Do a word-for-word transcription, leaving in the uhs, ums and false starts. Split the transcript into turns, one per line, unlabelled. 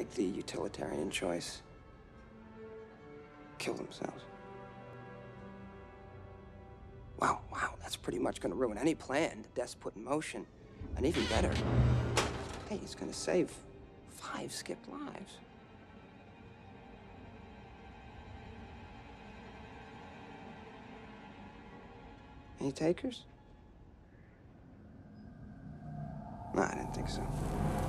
make the utilitarian choice. Kill themselves. Wow, wow, that's pretty much gonna ruin any plan Death's put in motion. And even better, hey, he's gonna save five skipped lives. Any takers? No, I didn't think so.